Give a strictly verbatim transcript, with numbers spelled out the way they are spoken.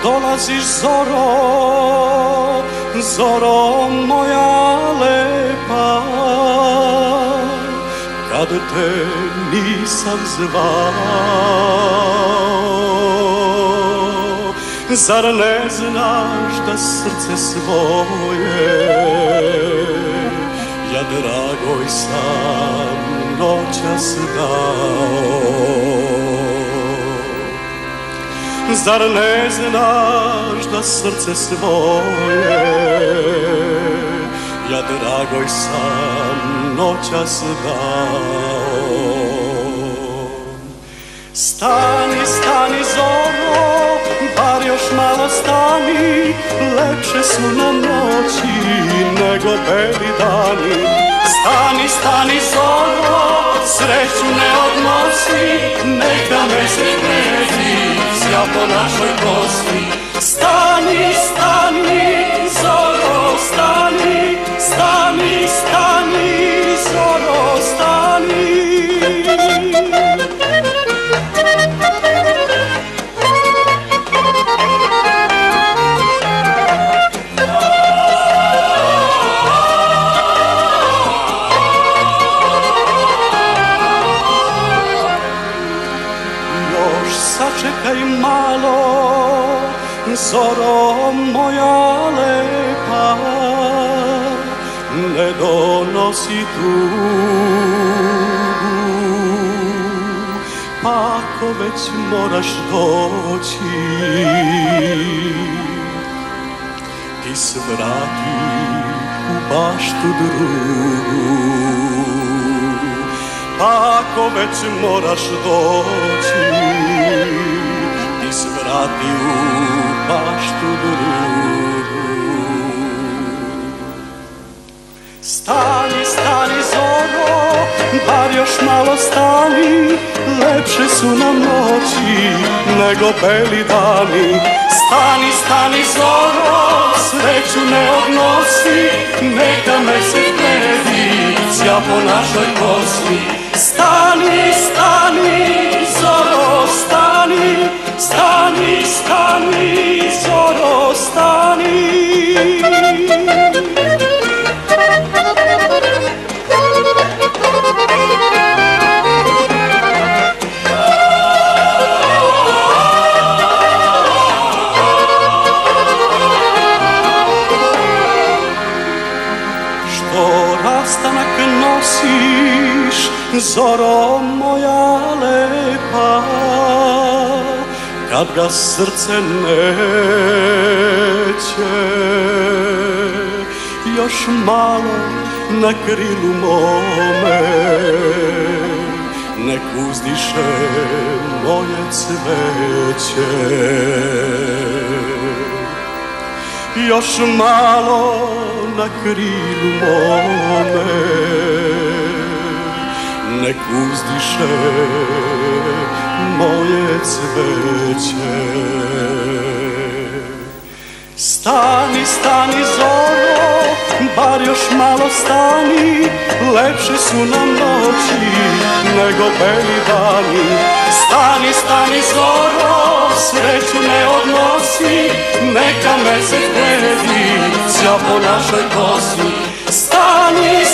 dolaziš zoro, zoro moja lepa, kad te nisam zvao. Zar ne znaš da srce svoje ja dragoj sam noćas dao? Zar ne znaš da srce svoje ja dragoj sam noćas dao? Stani, stani zoro, bar još malo stani, lepše su nam noći nego beli dani. Stani, stani zoro, sreću ne odnosi, neka mesec gredi sja po našoj kosti. Stani, stani zoro, stani, stani, stani zoro, stani. Sačekaj malo, zoro moja lepa, ne donosi tugu, pa ako već moraš doći, ti svrati u baštu drugu. Pa ako već moraš doći, ti svrati u baštu drugu. Stani, stani zoro, bar još malo stani, lepše su nam noći nego beli dani. Stani, stani zoro, sreću ne odnosi, neka mesec gredi sja po našoj kosti. Stani, stani zoro, stani, stani, stani zoro, stani. Što rastanak nosiš, zoro moja lepa, kad ga srce neće još malo na krilu mome, nek uzdiše moje cveće. Još malo na krilu mome, nek uzdiše moje cveće. Stani, stani zoro, bar još malo stani, lepše su nam noći nego beli dani. Stani, stani zoro, sreću ne odnosi, neka mesec gredi sja po našoj kosi. Stani,